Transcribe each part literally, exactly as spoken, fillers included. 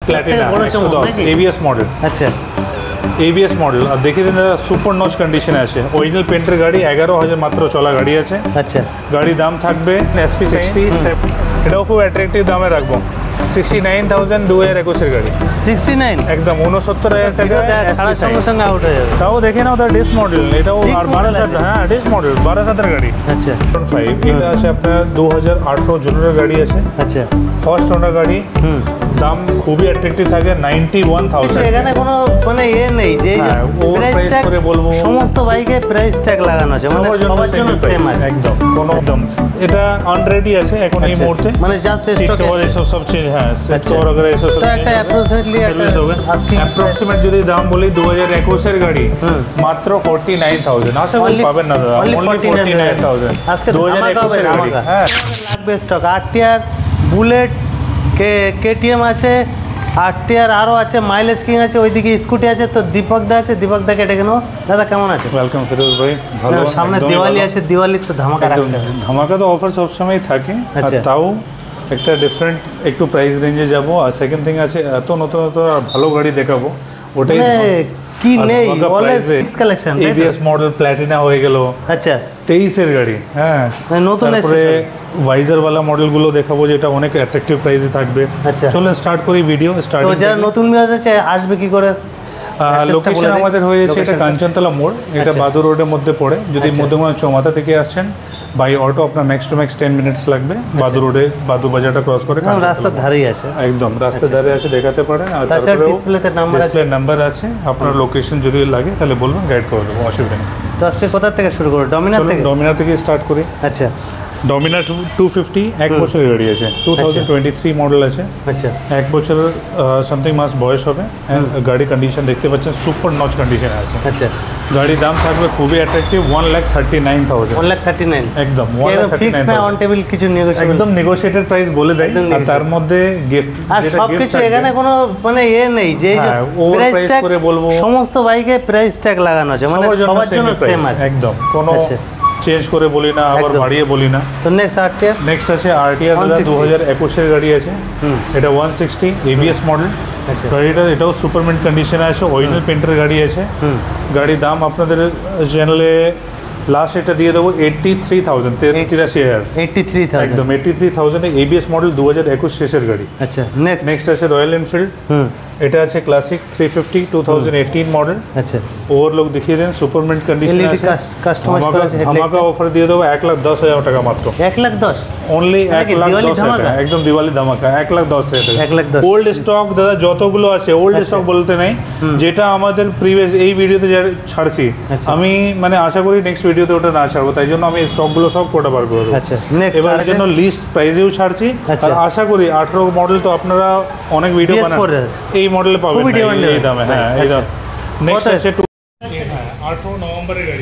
প্ল্যাটিনা একশো দশ ABS model. আচ্ছা এবিএস মডেল আর দেখে দিন দাদা সুপার নচ কন্ডিশনে আছে, অরিজিনাল পেন্টের গাড়ি, এগারো হাজার মাত্র চলা গাড়ি আছে। আচ্ছা গাড়ি দাম থাকবে এসপি সিক্সটি, এটাও খুব অ্যাট্রাকটিভ দামে রাখবো, সিক্সটি নাইন থাউজেন্ড দু হাজার একুশের গাড়ি। সিক্সটি নাইন একদম উনসত্তর হাজার টাকা সঙ্গে সঙ্গে আউট হয়ে যাবে। তাও দেখে নাও তার ডিস মডেল, এটাও আর বারো হাজার, হ্যাঁ ডিস মডেল বারো হাজার গাড়ি। আচ্ছা ফাইভ এটা আছে আপনার দু হাজার আঠেরো জুনের গাড়ি আছে। আচ্ছা ফার্স্ট ওনার গাড়ি, হুম দাম খুবই অ্যাট্রাকটিভ থাকে নাইনটি ওয়ান থাউজেন্ড। এখানে কোনো মানে এ নেই যে প্রাইস করে বলবো, সমস্ত বাইকে প্রাইস ট্যাগ লাগানো আছে, মানে সবার জন্য সেম আছে একদম কোনো একদম। এটা আনরেডি আছে এখন এই মুহূর্তে, মানে জাস্ট স্টক আছে এসব সব চেঞ্জ, হ্যাঁ সেট কভার वगैरह এসব সব। তো একটা অ্যাপ্রক্সিমেটলি একটা অ্যাপ্রক্সিমেট যদি দাম বলি দু হাজার একুশের গাড়ি মাত্র ফর্টি নাইন থাউজেন্ড, আশা করি পাবেন না দাদা, অনলি ফর্টি নাইন থাউজেন্ড আজকে দু হাজার একুশের গাড়ি। হ্যাঁ লাগবে স্টক, আর টিআর বুলেট কে কেটিএম আছে, আর টিআর আরও আছে, মাইলেজ কিং আছে, ওইদিকে স্কুটি আছে। তো দীপক দা আছে, দীপক দাকে ডেকে নেবো। দাদা কেমন আছে? ওয়েলকাম ফিরোজ ভাই, ভালো। সামনে দিওয়ালি আছে, দিওয়ালি তো ধামাকা রাখতে হবে। ধামাকা তো অফার সবসময় থাকে, আর তাও একটা ডিফারেন্ট একটু প্রাইস রেঞ্জে যাবো। আর সেকেন্ড থিং আছে এত নতুন নতুন ভালো গাড়ি দেখাবো, ওটাই কি নেই always collection. ABS model Platina হয়ে গেল, আচ্ছা তেইশের গাড়ি। হ্যাঁ নতুন তারপরে ভাইজার वाला মডেলগুলো দেখাবো যেটা অনেক অ্যাট্রাকটিভ প্রাইসে থাকবে। আচ্ছা চলুন স্টার্ট করি ভিডিও। স্টার্ট তো যারা নতুন ভিউয়ার্স আছে আসবে কি করে? লোকেশন আমাদের হয়েছে এটা কাঞ্চনতলা মোড়, এটা বাদু রোডের মধ্যে পড়ে। যদি মধ্যমগ্রাম চৌমাথা থেকে আসছেন বাই অটো আপনার max two max ten minutes লাগবে। বাদু রোডে বাদু বাজারটা ক্রস করে রাস্তার ধারেই আছে, একদম রাস্তার ধারে আছে, দেখাতে পারেন। আর তারপরে ডিসপ্লেতে নাম্বার আছে, ডিসপ্লে নাম্বার আছে। আপনার লোকেশন যদি লাগে তাহলে বলবেন, গাইড করে দেবো, অসুবিধা নেই। তো আজকে কোথা থেকে শুরু করব? ডমিনার থেকে? ডমিনার থেকে স্টার্ট করি। আচ্ছা ডমিনার টু ফিফটি এক বছরের গাড়ি আছে, two thousand twenty three model আছে। আচ্ছা এক বছরের সামথিং মাস বয়স হবে। গাড়ি কন্ডিশন দেখতে পাচ্ছেন সুপার নচ কন্ডিশনে আছে। আচ্ছা গাড়ির দাম থাকবে খুবই attractive, one lakh thirty nine thousand. One lakh thirty nine একদম one lakh thirty nine on table, কিছু নেগোশিয়েবল, একদম নেগোশিয়েটেড প্রাইস বলে দেয়। আর তার মধ্যে গিফট আর সব কিছু, এখানে কোনো মানে এ নেই যে প্রাইস করে বলবো, সমস্ত বাইকে প্রাইস ট্যাগ লাগানো আছে, মানে সবার জন্য সেম আছে একদম, কোনো চেঞ্জ করে বলি না, আবার বাড়িয়ে বলি না। তো নেক্সট আরটিআর, নেক্সট আছে আরটিআর দু হাজার একুশের গাড়ি আছে। এটা ওয়ান সিক্সটি এবিএস মডেল। গাড়িটা এটাও সুপারমেন্ট কন্ডিশনে আছে, অরিজিনাল পেন্টের গাড়ি আছে। গাড়ির দাম আপনাদের চ্যানেলে লাস্ট এটা দিয়ে দেবো এইটটি থ্রি থাউজেন্ড, তিরাশি হাজার এইটটি থ্রি থাউজেন্ড একদম এইটটি থ্রি থাউজেন্ডে এবিএস মডেল দু হাজার একুশ শেষের গাড়ি। আচ্ছা নেক্সট নেক্সট আছে রয়্যাল এনফিল্ড, এটা আছে classic three fifty two thousand eighteen model. আচ্ছা ওভারলোক দেখিয়ে দেন, সুপারমেন্ট কন্ডিশন আছে। ধামাকা অফার দিয়ে দেবো এক লাখ দশ হাজার টাকা মাত্র। এক লাখ দশ অনলি এক লাখ দশ হাজার টাকা, একদম দিওয়ালি ধামাকা, এক লাখ দশ হাজার টাকা। এক লাখ দশ ওল্ড স্টক দাদা যতগুলো আছে, ওল্ড স্টক বলতে নেই, যেটা আমাদের প্রিভিয়াস এই ভিডিওতে ছাড়ছি আমি, মানে আশা করি নেক্সট ভিডিওতে ওটা না ছাড়বো, তাই জন্য আমি স্টকগুলো সব কোটা বার করবো। আচ্ছা এবার জন্য লিস্ট প্রাইজেও ছাড়ছি। আর আশা করি আঠারো মডেল তো আপনারা অনেক ভিডিও বানান, এই মডেলে পাবেন এই দামে। হ্যাঁ এই দাম। নেক্সট আছে আঠারো নভেম্বরের গাড়ি,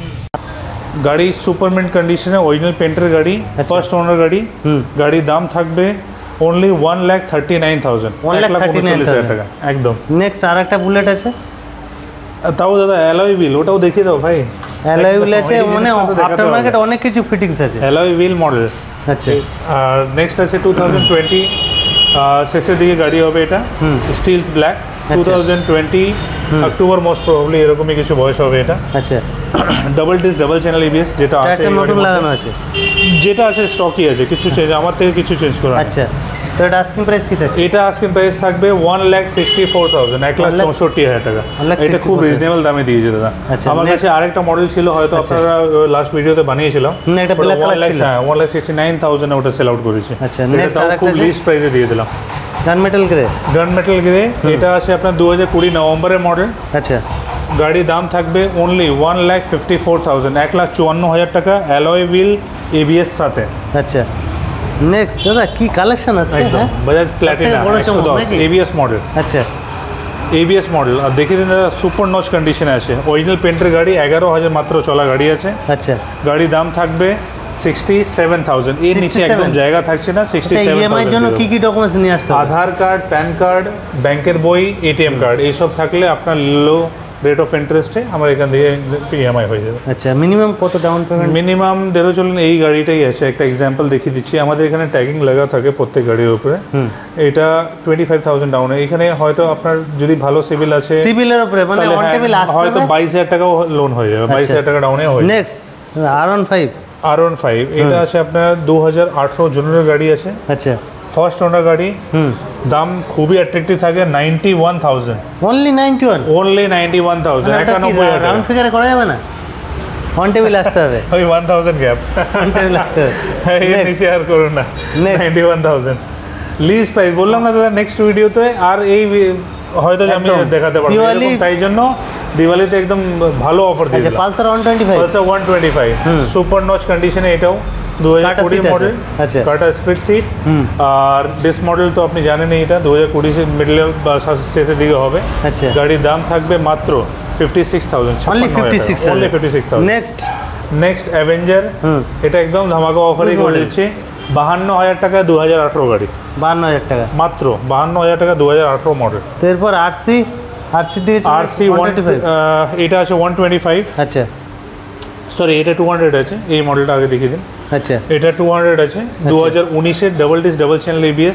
গাড়ি সুপারমেন্ট কন্ডিশনে, অরিজিনাল পেন্টের গাড়ি, ফার্স্ট ওনার গাড়ি। গাড়ির দাম থাকবে only one lakh thirty nine thousand, এক লাখ উনচল্লিশ হাজার টাকা একদম। নেক্সট আর একটা বুলেট আছে, তাও দাদা অ্যালয় হুইল, ওটাও দেখিয়ে দাও ভাই। অ্যালয় হুইল আছে, মানে আফটার মার্কেট অনেক কিছু ফিটিংস আছে, অ্যালয় হুইল মডেল। আচ্ছা আর নেক্সট আছে টু থাউজেন্ড টোয়েন্টি শেষের দিকে গাড়ি হবে, এটা still black, two thousand twenty October most probably এরকমই কিছু বয়স হবে এটা। আচ্ছা double disc double channel ABS যেটা আছে, নতুন লাগানো আছে, যেটা আছে স্টকই আছে, কিছু চেঞ্জ আমার থেকে কিছু চেঞ্জ করা। আচ্ছা তো এটা আস্কিং প্রাইস কি থাকবে? এটা আস্কিং প্রাইস থাকবে one lakh sixty four thousand, এক লাখ চৌষট্টি হাজার টাকা। এটা খুব রিজনেবল দামে দিয়েছে দাদা। আমার কাছে আরেকটা মডেল ছিল, হয়তো আপনারা লাস্ট ভিডিওতে বানিয়েছিলাম, এটা ব্ল্যাক কালার ছিল, হ্যাঁ one lakh sixty nine thousand ওটা সেল আউট করেছি। আচ্ছা নেক্সট আরেকটা খুব লিস্ট প্রাইসে দিয়ে দিলাম, gun metal grey. Gun metal grey এটা আছে আপনার দু হাজার কুড়ি নভেম্বরের মডেল। আচ্ছা গাড়ির দাম থাকবে only one lakh fifty four thousand, এক লাখ চুয়ান্ন হাজার টাকা, অ্যালয় হুইল এবিএস সাথে। আচ্ছা নেক্সট দাদা কি কালেকশন আছে? একদম বাজাজ প্ল্যাটিনা একশো দশ এবিএস মডেল। আচ্ছা এবিএস মডেল আর দেখে দিন দাদা সুপার নচ কন্ডিশনে আছে, অরিজিনাল পেন্টের গাড়ি, এগারো হাজার মাত্র চলা গাড়ি আছে। আচ্ছা গাড়ির দাম থাকবে সিক্সটি সেভেন থাউজেন্ড, এর নিচে একদম জায়গা থাকছে না। সিক্সটি সেভেন ইএমআই জন্য কি কি ডকুমেন্টস নিয়ে আসতে হবে? আধার কার্ড, প্যান কার্ড, ব্যাংকের বই, এটিএম কার্ড, এইসব থাকলে আপনার লো রেট অফ ইন্টারেস্টে আমার এখান থেকে ইএমআই হয়ে যাবে। আচ্ছা মিনিমাম কত ডাউন পেমেন্ট? মিনিমাম ধরো চলুন এই গাড়িটাই আছে, একটা এক্সাম্পল দেখিয়ে দিচ্ছি। আমাদের এখানে ট্যাগিং লাগা থাকে প্রত্যেক গাড়ির উপরে, এটা টোয়েন্টি ফাইভ থাউজেন্ড ডাউনে। এখানে হয়তো আপনার যদি ভালো সিভিল আছে, সিভিলের উপরে মানে অন টেবিল আসবে হয়তো বাইশ হাজার টাকাও লোন হয়ে যাবে, বাইশ হাজার টাকা ডাউনে হয়ে যাবে। Next R one five R one five এটা আছে আপনার দু হাজার আঠেরো জুনের গাড়ি আছে। আচ্ছা ফার্স্ট ওনার গাড়ি, দাম খুবই অ্যাট্রাকটিভ থাকে, ninety one thousand only ninety one only ninety one thousand একানব্বই হাজার রাউন্ড ফিগারে করা যাবে না? অন টেবিল আসতে হবে ওই one thousand gap, on table আসতে হবে, এর নিচে আর করুন না। Ninety one thousand least price বললাম না দাদা, নেক্সট ভিডিওতে আর এই হয়তো আমি দেখাতে পারবো, তাই জন্য দিওয়ালিতে একদম ভালো অফার দিয়েছে। Pulsar one twenty five Pulsar one twenty five super notch কন্ডিশনে, এটাও দু হাজার কুড়ি মডেল, কাটা স্পিড সিট। আর বেস মডেল তো আপনি জানেনই, এটা দু হাজার কুড়ি মিডলে বা শেষের দিকে হবে। গাড়ির দাম থাকবে মাত্র fifty six thousand next next Avenger, এটা একদম ধামাকা অফারই করে দিচ্ছি, বাহান্ন হাজার টাকা দু হাজার আঠেরো গাড়ি, বাহান্ন হাজার টাকা মাত্র, বাহান্ন হাজার টাকা দু হাজার আঠেরো মডেল। এরপর আরসি আরসি দিয়ে আরসি এটা আছে ওয়ান টোয়েন্টি ফাইভ। আচ্ছা সরি এটা টু হান্ড্রেড আছে, এই মডেলটা আগে দেখিয়ে দিন। আচ্ছা এটা টু হান্ড্রেড আছে, দু হাজার উনিশের double disc double channel ABS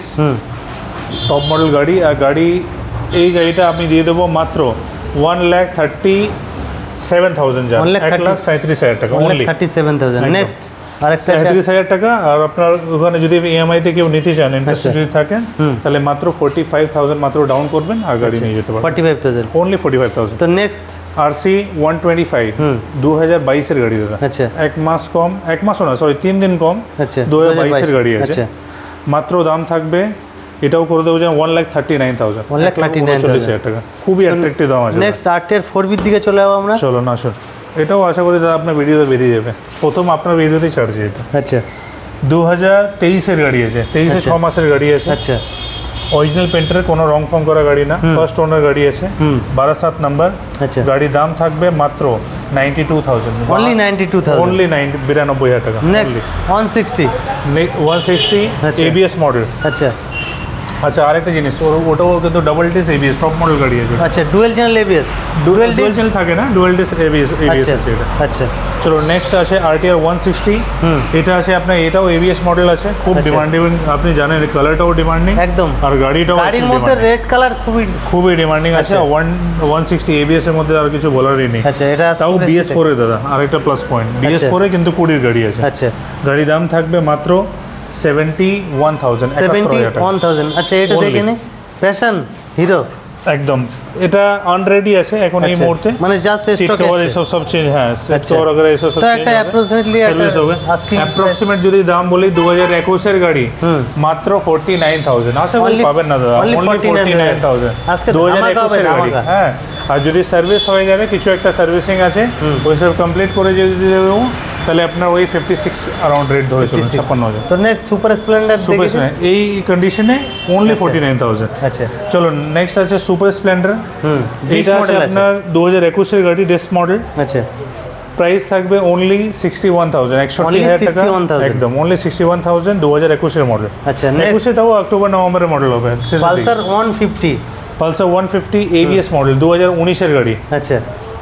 top model গাড়ি। আর গাড়ি এই গাড়িটা আপনি দিয়ে দেবো মাত্র one lakh thirty seven thousand এক লাখ সাঁত্রিশ হাজার টাকা only thirty seven thousand next আরেকটা সাঁত্রিশ হাজার টাকা। আর আপনার ওখানে যদি ইএমআই তে কেউ নিতে চান, ইন্টারেস্ট যদি থাকেন, তাহলে মাত্র ফোর্টি ফাইভ থাউজেন্ড মাত্র ডাউন করবেন আর গাড়ি নিয়ে যেতে পারবেন। Forty five thousand only forty five thousand. তো next RC one twenty five দু হাজার বাইশের গাড়ি দাদা। আচ্ছা এক মাস কম, এক মাসও না সরি তিন দিন কম, আচ্ছা দু হাজার বাইশের গাড়ি আছে। মাত্র দাম থাকবে, এটাও করে দেবো one lakh thirty nine thousand one lakh thirty nine চল্লিশ হাজার টাকা, খুবই অ্যাট্রাকটিভ দাম আছে। নেক্সট আটের ফোর বির দিকে চলে যাবো আমরা। চলো না আসুন, এটাও আশা করি দাদা আপনার ভিডিওতে বেরিয়ে যাবে, প্রথম আপনার ভিডিওতেই ছাড়ছি এটা। আচ্ছা দু হাজার তেইশের গাড়ি আছে, তেইশে ছ মাসের গাড়ি আছে। আচ্ছা অরিজিনাল পেন্টারের কোনো রং ফং করা গাড়ি না, ফার্স্ট ওনার গাড়ি আছে, বারো সাত নাম্বার। আচ্ছা গাড়ির দাম থাকবে মাত্র ninety two thousand only ninety two thousand only ninety বিরানব্বই হাজার টাকা। Next one sixty one sixty ABS model. আচ্ছা আচ্ছা আরেকটা জিনিস, ওটাও কিন্তু double disc ABS top model গাড়ি আছে। আচ্ছা dual channel ABS, dual dual channel থাকে না, ডুয়েল ডিস এবিএস এবিএস আছে এটা। আচ্ছা চলো নেক্সট আছে আরটিআর ওয়ান সিক্সটি, এটা আছে আপনার, এটাও এবিএস মডেল আছে, খুব ডিমান্ডিং, আপনি জানেন কালারটাও ডিমান্ডিং একদম, আর গাড়িটাও গাড়ির মধ্যে রেড কালার খুবই খুবই ডিমান্ডিং আছে। ওয়ান ওয়ান সিক্সটি এবিএস এর মধ্যে আর কিছু বলারই নেই। আচ্ছা এটা তাও বিএস ফোর এ দাদা, আরেকটা প্লাস পয়েন্ট, বিএস ফোর এ কিন্তু কুড়ির গাড়ি আছে। আচ্ছা গাড়ির দাম থাকবে মাত্র seventy one thousand seventy one thousand আচ্ছা এটা দেখে নে, প্যাশন হিরো একদম, এটা আনরেডি আছে এখন এই মুহূর্তে, মানে জাস্ট স্টক কভার এই সব সব চেঞ্জ, হ্যাঁ সিট কভার वगैरह এই সব সব তো একটা অ্যাপ্রক্সিমেটলি সার্ভিস হবে। অ্যাপ্রক্সিমেট যদি দাম বলি দু হাজার একুশ এর গাড়ি মাত্র ফর্টি নাইন থাউজেন্ড, আশা করি পাবেন না দাদা, অনলি ফর্টি নাইন থাউজেন্ড দু হাজার একুশ এর গাড়ি। হ্যাঁ আর যদি সার্ভিস হয়ে যাবে, কিছু একটা সার্ভিসিং আছে, ওই সব কমপ্লিট করে যদি দেবো, তাহলে আপনার ওই ফিফটি সিক্স অ্যারাউন্ড রেট ধরে চলুন, ছাপ্পান্ন হাজার। তো next super Splendor, super Splendor এই কন্ডিশনে অনলি ফর্টি নাইন থাউজেন্ড। আচ্ছা চলো নেক্সট আছে সুপার স্প্লেন্ডার, এইটা আছে আপনার দু হাজার একুশ এর গাড়ি, ডেস্ক মডেল। আচ্ছা প্রাইস থাকবে অনলি সিক্সটি ওয়ান থাউজেন্ড, একষট্টি হাজার টাকা একদম, অনলি সিক্সটি ওয়ান থাউজেন্ড দু হাজার একুশ এর মডেল। আচ্ছা একুশে তাও অক্টোবর নভেম্বরের মডেল হবে। Pulsar one fifty, Pulsar one fifty ABS model দু হাজার উনিশ এর গাড়ি। আচ্ছা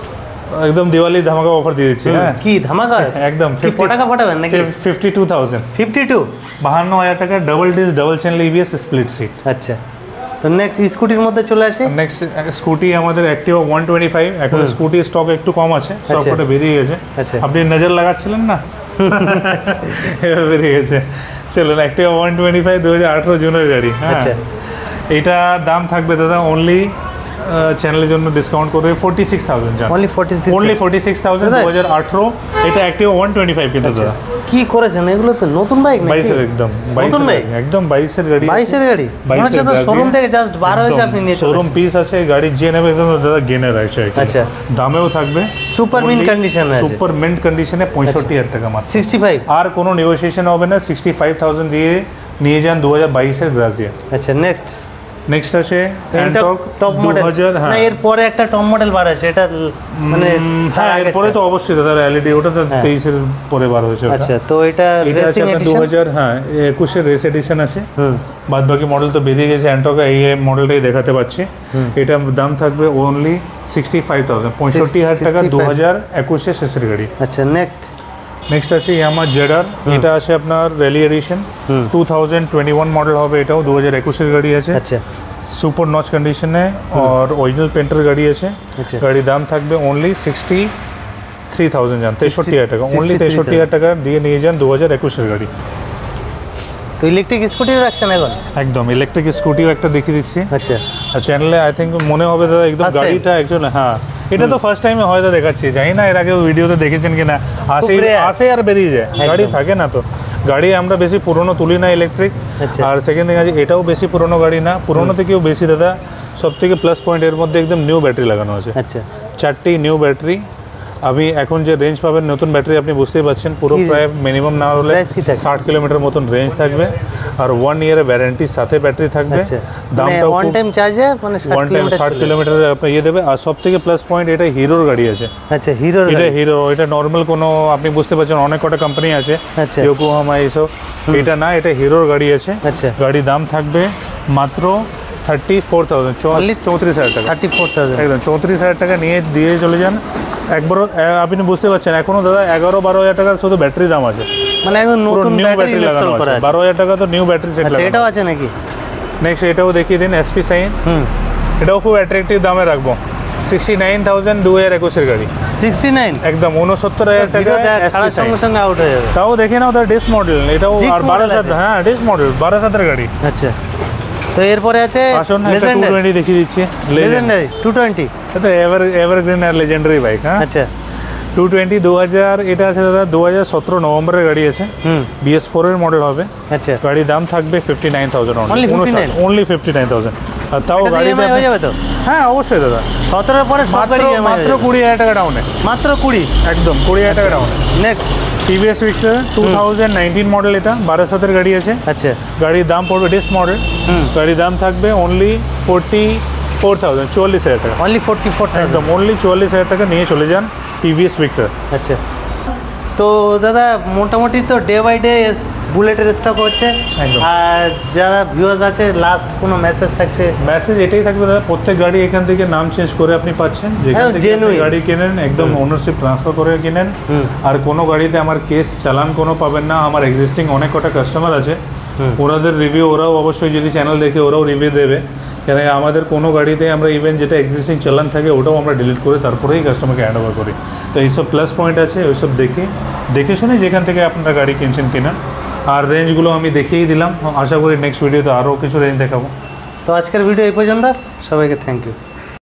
একদম দিওয়ালি ধামাকা অফার দিয়ে দিচ্ছি। হ্যাঁ কি ধামাকা, একদম ফিফটি টাকা পাঠাবেন নাকি? Fifty two thousand fifty two বাহান্ন হাজার টাকা double disc double channel ABS split seat. আচ্ছা তো নেক্সট স্কুটির মধ্যে চলে আসে। নেক্সট স্কুটি আমাদের অ্যাক্টিভা ওয়ান টোয়েন্টি ফাইভ, এখন স্কুটি স্টক একটু কম আছে, সবকটা বেরিয়ে গেছে। আপনি নজর লাগাচ্ছিলেন না, এবার বেরিয়ে গেছে। চলুন অ্যাক্টিভা ওয়ান টোয়েন্টি ফাইভ দু হাজার আঠেরো জুনের গাড়ি। হ্যাঁ এটা দাম থাকবে দাদা অনলি চ্যানেলের জন্য ডিসকাউন্ট করে forty six thousand, only forty six only forty six thousand দু হাজার আঠেরো। এটা অ্যাক্টিভা ওয়ান টোয়েন্টি ফাইভ কিন্তু দাদা কি করেছেন, এগুলো তো নতুন বাইক, বাইশের একদম নতুন বাইক, একদম বাইশের গাড়ি, বাইশের গাড়ি, বাইশের শোরুম থেকে জাস্ট বার হয়েছে, আপনি নিয়ে শোরুম পিস আছে, গাড়ি যে নেবে একদম দাদা গেনার আছে। আচ্ছা দামেও থাকবে সুপার মিন্ট কন্ডিশন আছে, সুপার মিন্ট কন্ডিশনে পঁয়ষট্টি হাজার টাকা মাত্র, সিক্সটি ফাইভ, আর কোনো নেগোসিয়েশন হবে না, সিক্সটি ফাইভ থাউজেন্ড দিয়ে নিয়ে যান দু হাজার বাইশের গ্রাজিয়া। আচ্ছা নেক্সট নেক্সট আছে অ্যান্টর্ক টপ মডেল না এর পরে একটা টপ মডেল বার আছে এটা মানে হ্যাঁ এর পরে তো অবশ্যই দাদা এলইডি ওটা তো তেইশ এর পরে বার হয়েছে আচ্ছা তো এটা রেসিং এডিশন দুই হাজার হ্যাঁ একুশ এর রেস এডিশন আছে বাদ বাকি মডেল তো বেরিয়ে গেছে অ্যান্টর্ক এই মডেলটাই দেখাতে পাচ্ছি এটার দাম থাকবে ওনলি সিক্সটি ফাইভ থাউজেন্ড পঁয়ষট্টি হাজার টাকা দু হাজার একুশ এর শেষের গাড়ি আচ্ছা নেক্সট নেক্সট আছে ইয়ামা জেডার এটা আছে আপনার rally edition two thousand twenty one model হবে এটাও দু হাজার একুশ এর গাড়ি আছে আচ্ছা সুপার নচ কন্ডিশনে আর অরিজিনাল পেন্টার গাড়ি আছে গাড়ির দাম থাকবে অনলি সিক্সটি থ্রি থাউজেন্ড যান তেষট্টি হাজার টাকা অনলি তেষট্টি হাজার টাকা দিয়ে নিয়ে যান দু হাজার একুশের গাড়ি তো ইলেকট্রিক স্কুটিও রাখছেন এখন একদম ইলেকট্রিক স্কুটিও একটা দেখিয়ে দিচ্ছি আচ্ছা আর চ্যানেলে আই থিঙ্ক মনে হবে দাদা একদম গাড়িটা একজন হ্যাঁ এটা তো ফার্স্ট টাইমে হয়তো দেখাচ্ছি জানি না এর আগে ভিডিওতে দেখেছেন কিনা আসে আসে আর বেরিয়ে যায় গাড়ি থাকে না তো গাড়ি আমরা বেশি পুরনো তুলি না ইলেকট্রিক আর সেকেন্ড থিং আছে এটাও বেশি পুরনো গাড়ি না পুরনো থেকেও বেশি দাদা সব থেকে প্লাস পয়েন্ট এর মধ্যে একদম নিউ ব্যাটারি লাগানো আছে আচ্ছা চারটি নিউ ব্যাটারি আমি এখন যে রেঞ্জ পাবেন নতুন ব্যাটারি আপনি বুঝতেই পারছেন পুরো প্রায় মিনিমাম না হলে ষাট কিলোমিটার মতন রেঞ্জ থাকবে আর ওয়ান ইয়ারের ওয়ারেন্টির সাথে ব্যাটারি থাকবে দামটাও ওয়ান টাইম চার্জে মানে ওয়ান টাইম ষাট কিলোমিটার আপনি ইয়ে দেবে আর সব থেকে প্লাস পয়েন্ট এটা হিরোর গাড়ি আছে আচ্ছা হিরোর এটা হিরো এটা নর্মাল কোনো আপনি বুঝতে পারছেন অনেক কটা কোম্পানি আছে ইয়োকোহামা এইসব এটা না এটা হিরোর গাড়ি আছে আচ্ছা গাড়ির দাম থাকবে মাত্র থার্টি ফোর থাউজেন্ড চৌত্রিশ হাজার টাকা থার্টি ফোর থাউজেন্ড একদম চৌত্রিশ হাজার টাকা নিয়ে দিয়ে চলে যান একবারও আপনি বুঝতে পারছেন এখনো দাদা এগারো বারো হাজার টাকার শুধু ব্যাটারি দাম আছে মানে একদম নতুন নিউ ব্যাটারি লাগানো আছে বারো হাজার টাকা তো নিউ ব্যাটারি সেট লাগানো এটাও আছে নাকি নেক্সট এটাও দেখিয়ে দিন এসপি সাইন হুম এটাও খুব অ্যাট্রাকটিভ দামে রাখবো সিক্সটি নাইন থাউজেন্ড দু হাজার একুশের গাড়ি সিক্সটি নাইন একদম উনসত্তর হাজার টাকা সঙ্গে সঙ্গে আউট হয়ে যাবে তাও দেখে নাও তার ডিস মডেল এটাও আর বারো হাজার হ্যাঁ ডিস মডেল বারো হাজার গাড়ি আচ্ছা তো এরপরে আছে আসুন একটা টু টোয়েন্টি দেখিয়ে দিচ্ছি লেজেন্ডারি টু টোয়েন্টি এটা এভার এভারগ্রিন আর লেজেন্ডারি বাইক হ্যাঁ আচ্ছা টু টোয়েন্টি দু হাজার এটা আছে দাদা দু হাজার সতেরো নভেম্বরের গাড়ি আছে হুম বিএস ফোর এর মডেল হবে আচ্ছা গাড়ির দাম থাকবে fifty nine thousand only fifty nine thousand আর তাও গাড়ি হয়ে যাবে তো হ্যাঁ অবশ্যই দাদা সতেরোর পরে সব গাড়ি মাত্র কুড়ি হাজার টাকা ডাউনে মাত্র কুড়ি একদম কুড়ি হাজার টাকা ডাউনে next TVS Victor two thousand nineteen model এটা বারো সাতের গাড়ি আছে আচ্ছা গাড়ির দাম পড়বে ডিস মডেল গাড়ির দাম থাকবে অনলি ফোরটি ফোর থাউজেন্ড চুয়াল্লিশ হাজার টাকা অনলি ফোরটি ফোর একদম অনলি চুয়াল্লিশ হাজার টাকা নিয়ে চলে যান টিভিএস ভিক্টর আচ্ছা তো দাদা মোটামুটি তো ডে বাই ডে বুলেটের স্টক হচ্ছে আর যারা ভিউয়ার্স আছে লাস্ট কোনো মেসেজ থাকছে মেসেজ এটাই থাকবে দাদা প্রত্যেক গাড়ি এখান থেকে নাম চেঞ্জ করে আপনি পাচ্ছেন যেখান থেকে গাড়ি কেনেন একদম ওনারশিপ ট্রান্সফার করে কিনেন আর কোনো গাড়িতে আমার কেস চালান কোনো পাবেন না আমার এক্সিস্টিং অনেক কটা কাস্টমার আছে ওনাদের রিভিউ ওরাও অবশ্যই যদি চ্যানেল দেখে ওরাও রিভিউ দেবে কেন আমাদের কোনো গাড়িতে আমরা ইভেন যেটা এক্সিস্টিং চালান থাকে ওটাও আমরা ডিলিট করে তারপরেই কাস্টমারকে হ্যান্ড ওভার করি তো এইসব প্লাস পয়েন্ট আছে ওইসব দেখে দেখে শুনে যেখান থেকে আপনারা গাড়ি কিনছেন কিনা আর রেঞ্জগুলো আমি দেখিয়েই দিলাম আশা করি নেক্সট ভিডিওতে আরও কিছু রেঞ্জ দেখাবো তো আজকের ভিডিও এই পর্যন্ত সবাইকে থ্যাংক ইউ